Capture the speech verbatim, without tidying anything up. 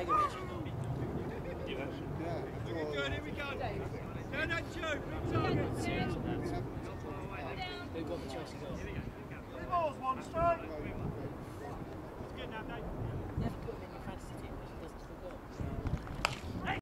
Begovic. Yeah. Good, here we go. Turn that shoe.